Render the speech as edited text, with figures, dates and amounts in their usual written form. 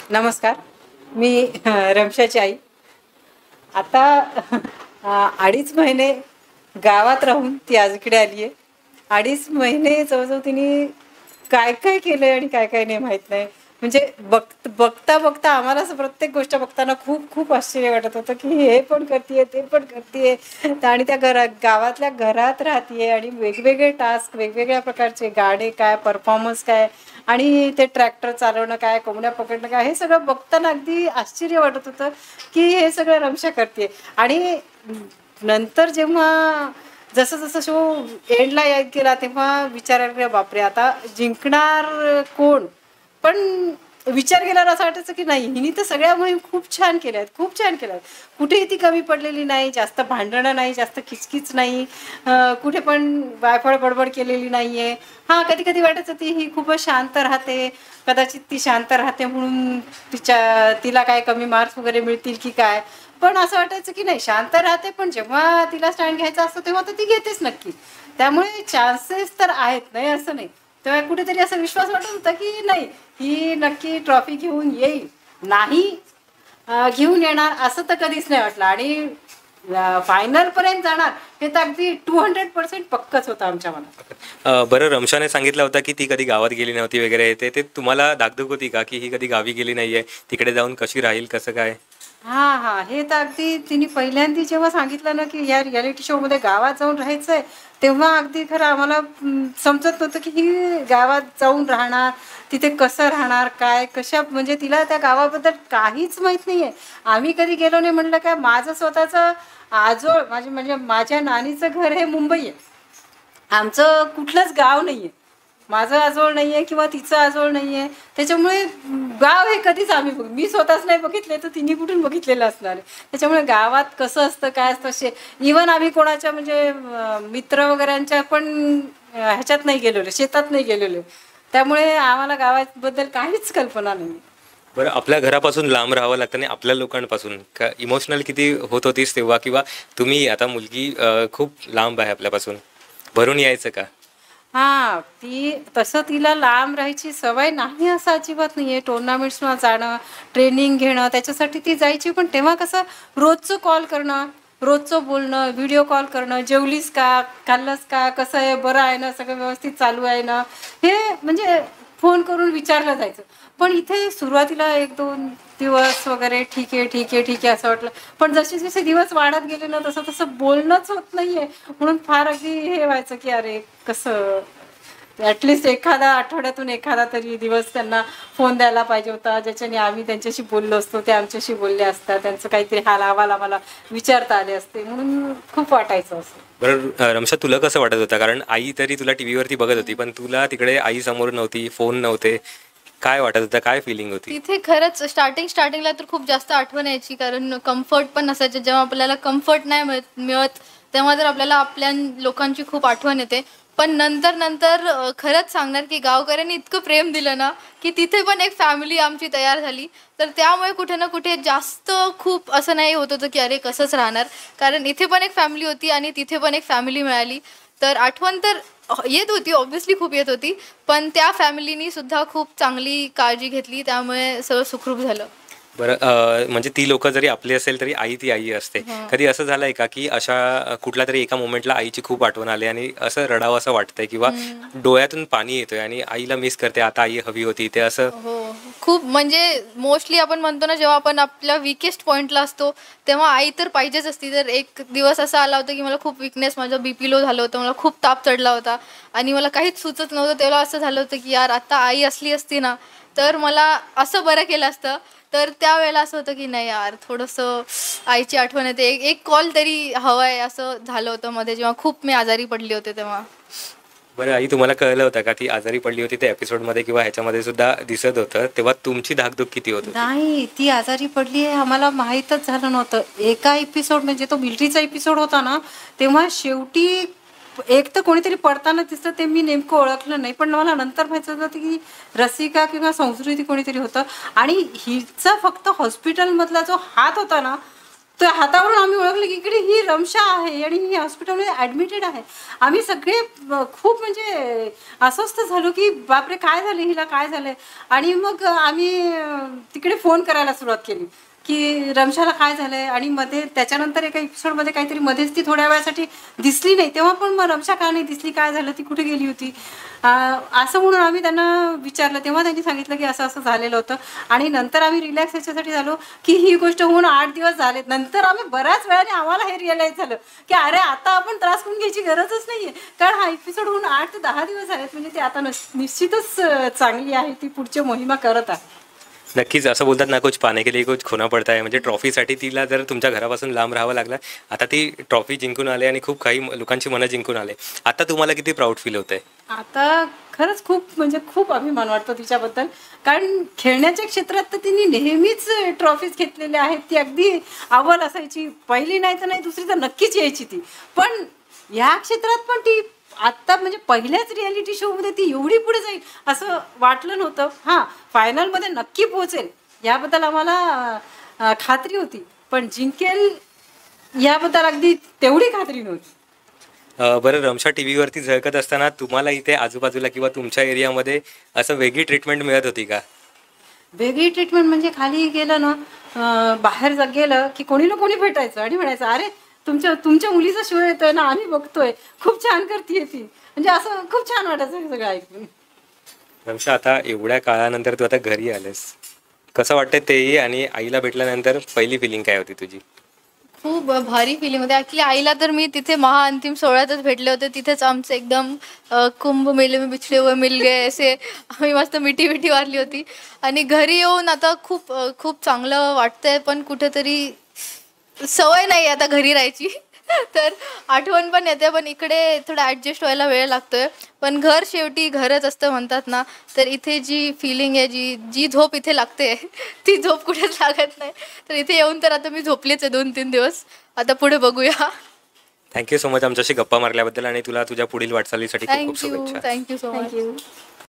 नमस्कार. मी रमशाची आई. आता 2.5 महिने गावात राहून ती आज इकडे आली आहे. 2.5 महिने जवळजवळ तिने काय काय केलंय आणि काय काय नाही माहीत नाही. म्हणजे बघता बघता आम्हाला असं प्रत्येक गोष्ट बघताना खूप खूप आश्चर्य वाटत होतं की हे पण करतीये, ते पण करतीये. आणि त्या गावातल्या घरात राहतीये आणि वेगवेगळे टास्क, वेगवेगळ्या प्रकारचे गाणे काय, परफॉर्मन्स काय आणि ते ट्रॅक्टर चालवणं काय, कोंबड्या पकडणं काय, हे सगळं बघताना अगदी आश्चर्य वाटत होतं की हे सगळं रमशा करते. आणि नंतर जेव्हा जसं जसं शो एंडला येत गेला तेव्हा विचारायला बापरे आता जिंकणार कोण. पण विचार केल्यावर असं वाटायचं की नाही, हिने तर सगळ्या मोहीम खूप छान केल्या आहेत, खूप छान केल्या आहेत. कुठेही ती कमी पडलेली नाही, जास्त भांडणं नाही, जास्त किचकिच नाही, कुठे पण वायफळ बडबड केलेली नाहीये. हां, कधी कधी वाटायचं ती ही खूपच शांत राहते, कदाचित ती शांत राहते म्हणून तिला काय कमी मार्क्स वगैरे मिळतील की काय. पण असं वाटायचं की नाही, शांत राहते पण जेव्हा तिला स्टँड घ्यायचा असतो तेव्हा तर ती घेतेच नक्की. त्यामुळे चान्सेस तर आहेत, नाही असं नाही. तेव्हा कुठेतरी असा विश्वास वाटत होता की नाही, ही नक्की ट्रॉफी घेऊन येईल. नाही घेऊन येणार असं तर कधीच नाही वाटलं. आणि फायनल पर्यंत जाणार हे तर अगदी 200% पक्कच होतं आमच्या मनात. बरं, रमशाने सांगितलं होतं की ती कधी गावात गेली नव्हती वगैरे. ते ते तुम्हाला धाकधूक होती का की ही कधी गावी गेली नाहीये, तिकडे जाऊन कशी राहील, कसं काय? हां, हां. हे तर अगदी तिने पहिल्यांदा जेव्हा सांगितलं ना, की या रिॲलिटी शोमध्ये गावात जाऊन राहायचंय, तेव्हा अगदी खरं आम्हाला समजत नव्हतं, की ही गावात जाऊन राहणार, तिथे कसं राहणार, काय, कशा म्हणजे तिला त्या गावाबद्दल काहीच माहीत नाहीये. आम्ही कधी गेलो नाही. म्हटलं काय माझं स्वतःचं आजोळ म्हणजे माझ्या नानीचं घर हे मुंबई आहे. आमचं कुठलंच गाव नाहीये. माझं आजोळ नाहीये किंवा तिचं आजोळ नाहीये. त्याच्यामुळे गाव हे कधीच मी स्वतःच नाही बघितले, तर तिने कुठून बघितलेलं असणार आहे. त्याच्यामुळे गावात कसं असतं, काय असतं, इव्हन आम्ही कोणाच्या म्हणजे मित्र वगैरेंच्या पण ह्याच्यात नाही गेलेलो, शेतात नाही गेलेलो. त्यामुळे आम्हाला गावाबद्दल काहीच कल्पना नाही. बरं, आपल्या घरापासून लांब राहावं लागतं आणि आपल्या लोकांपासून का इमोशनल किती होत होतीस तेव्हा? किंवा तुम्ही आता मुलगी खूप लांब आहे आपल्यापासून, भरून यायचं का? हां, तसं तिला लांब राहायची सवय नाही असं अजिबात नाहीये. टुर्नामेंट्सला जाणं, ट्रेनिंग घेणं त्याच्यासाठी ती जायची. पण तेव्हा कसं रोजचं कॉल करणं, रोजचं बोलणं, व्हिडिओ कॉल करणं, जेवलीस का? खाल्लंस का? कसं आहे? बरं आहे ना? सगळं व्यवस्थित चालू आहे ना? हे म्हणजे फोन करून विचारलं जायचं. पण इथे सुरुवातीला 1-2 दिवस वगैरे ठीक आहे, ठीक आहे, ठीक आहे असं वाटलं. पण जसे जसे दिवस वाढत गेले ना तसं तसं बोलणंच होत नाहीये. म्हणून फार अगदी हे व्हायचं की अरे कसं ॲटलिस्ट एखादा आठवड्यातून एखादा तरी दिवस त्यांना फोन द्यायला पाहिजे होता, ज्याच्याने आम्ही त्यांच्याशी बोललो असतो, ते आमच्याशी बोलले असतात, त्यांचं काहीतरी हाल अहवाल आम्हाला विचारता आले असते. म्हणून खूप वाटायचं असं. बरं, रमशा, तुला कसं वाटत होतं? कारण आई तरी तुला टीव्हीवरती बघत होती, पण तुला तिकडे आई समोर नव्हती, फोन नव्हते. काय वाटत होतं? काय फिलिंग होती? तिथे खरंच स्टार्टिंगला तर खूप जास्त आठवण यायची, कारण कम्फर्ट पण नसायचं. जेव्हा आपल्याला कम्फर्ट नाही मिळत तेव्हा तर आपल्याला आपल्या लोकांची खूप आठवण येते. पण नंतर खरंच सांगणार की गावकऱ्यांनी इतकं प्रेम दिलं ना, की तिथे पण एक फॅमिली आमची तयार झाली. तर त्यामुळे कुठे ना कुठे जास्त खूप असं नाही होत होतं की अरे कसंच राहणार, कारण इथे पण एक फॅमिली होती आणि तिथे पण एक फॅमिली मिळाली. तर आठवण तर येत होती, ऑब्व्हियसली खूप येत होती. पण त्या फॅमिलीनी सुद्धा खूप चांगली काळजी घेतली, त्यामुळे सगळं सुखरूप झालं. बरं, म्हणजे ती लोकं जरी आपली असेल तरी आई ती आई असते. हां. कधी असं झालंय का की अशा कुठल्या तरी एका मोमेंटला आईची खूप आठवण आली आणि असं रडावं असं वाटतंय किंवा डोळ्यातून पाणी येतोय आणि आईला मिस करते, आता आई हवी होती, ते असं? हो. खूप म्हणजे मोस्टली आपण म्हणतो ना, जेव्हा आपण आपल्या वीकेस्ट पॉईंटला असतो, तेव्हा आई तर पाहिजेच असती. तर एक दिवस असा आला होता, की मला खूप वीकनेस, माझं BP लो झालं होतं, मला खूप ताप चढला होता आणि मला काहीच सुचत नव्हतं. तेव्हा असं झालं होतं, की यार आता आई असली असती ना, तर मला असं बरं केलं असतं. तर त्यावेळेला असं होतं, की नाही यार थोडंसं आईची आठवण येते. एक कॉल तरी हवा आहे, असं झालं होतं मध्ये, जेव्हा खूप मी आजारी पडले होते तेव्हा. बरं आई, तुम्हाला कळलं होतं का ती आजारी पडली होती? त्या एपिसोडमध्ये किंवा ह्याच्यामध्ये सुद्धा दिसत होतं, तेव्हा तुमची धाकधूक किती होत होती? नाही, ती आजारी पडली हे आम्हाला माहीतच झालं नव्हतं. एका एपिसोड म्हणजे तो मिलिटरीचा एपिसोड होता ना, तेव्हा शेवटी एक तर कोणीतरी पडताना दिसतं, ते मी नेमकं ओळखलं नाही. पण मला नंतर माहिती होतं की रसिका किंवा संस्कृती कोणीतरी होतं. आणि हिचा फक्त हॉस्पिटलमधला जो हात होता ना, तर हातावरून आम्ही ओळखलं की इकडे ही रमशा आहे आणि ही हॉस्पिटलमध्ये ॲडमिटेड आहे. आम्ही सगळे खूप म्हणजे अस्वस्थ झालो की बापरे काय झालं, हिला काय झालं. आणि मग आम्ही तिकडे फोन करायला सुरुवात केली की रमशाला काय झालंय. आणि मध्ये त्याच्यानंतर एका एपिसोडमध्ये काहीतरी मध्येच ती थोड्या वेळासाठी दिसली नाही, तेव्हा पण मग रमशा का नाही दिसली, काय झालं, ती कुठे गेली होती असं म्हणून आम्ही त्यांना विचारलं. तेव्हा त्यांनी सांगितलं की असं असं झालेलं होतं. आणि नंतर आम्ही रिलॅक्स याच्यासाठी झालो की ही गोष्ट होऊन 8 दिवस झालेत. नंतर आम्ही बऱ्याच वेळाने आम्हाला हे रिअलाईज झालं की अरे आता आपण त्रास करून घ्यायची गरजच नाही आहे, कारण हा एपिसोड होऊन 8 ते 10 दिवस झालेत. म्हणजे ते आता निश्चितच चांगली आहे, ती पुढच्या मोहिमा करत आहे. नक्कीच असं बोलतात ना, कुछ पाने के लिए कुछ खोना पडता है. म्हणजे ट्रॉफीसाठी तिला जर तुमच्या घरापासून लांब राहावं लागलं, आता ती ट्रॉफी जिंकून आले आणि खूप काही लोकांची मनं जिंकून आले. आता तुम्हाला किती प्राऊड फील होतंय? आता खरंच खूप म्हणजे खूप अभिमान वाटतो तिच्याबद्दल, कारण खेळण्याच्या क्षेत्रात तर तिने नेहमीच ट्रॉफीज घेतलेल्या आहेत. ती अगदी अव्वल असायची, पहिली नाही तर नाही दुसरी तर नक्कीच यायची ती. पण ह्या क्षेत्रात पण ती आत्ता म्हणजे पहिल्याच रियालिटी शोमध्ये ती एवढी पुढे जाईल असं वाटलं नव्हतं. हां, फायनलमध्ये नक्की पोहोचेल याबद्दल आम्हाला खात्री होती, पण जिंकेल याबद्दल अगदी तेवढी खात्री नव्हती. बरं, रमशा टी व्हीवरती झळकत असताना तुम्हाला इथे आजूबाजूला किंवा तुमच्या एरियामध्ये असं वेगळी ट्रीटमेंट मिळत होती का? वेगळी ट्रीटमेंट म्हणजे खाली गेलं ना, बाहेर गेलं की कोणी ना कोणी भेटायचं आणि म्हणायचं अरे तुमच्या मुलीचा शो येतोय ना, आम्ही बघतोय, खूप छान करते ती. म्हणजे असं खूप छान वाटायचं हे सगळं ऐकून. रमशा, आता एवढ्या काळानंतर तू आता घरी आलेस, कसं वाटतंय तेही, आणि आईला भेटल्यानंतर पहिली फिलिंग काय होती तुझी? खूप भारी फिलिंग होते. ॲक्च्युली आईला तर मी तिथे महाअंतिम सोहळ्यातच भेटले होते. तिथेच आमचं एकदम कुंभ मेले में बिछडे हुए मिल गए असे आम्ही मस्त मिठी मिठी मारली होती. आणि घरी येऊन आता खूप खूप चांगलं वाटतंय, पण कुठेतरी सवय नाही आता घरी राहायची. तर आठवण पण येते, पण इकडे थोडं ॲडजस्ट व्हायला वेळ लागतोय. पण घर शेवटी घरच असतं म्हणतात ना, तर इथे जी फिलिंग आहे, जी जी झोप इथे लागते ती झोप कुठेच लागत नाही. तर इथे येऊन तर आता मी झोपलीच आहे 2-3 दिवस. आता पुढे बघूया. थँक्यू सो मच आमच्याशी गप्पा मारल्याबद्दल, आणि तुला तुझ्या पुढील वाटचालीसाठी खूप खूप थँक्यू शुभेच्छा. Thank you so much. थँक्यू.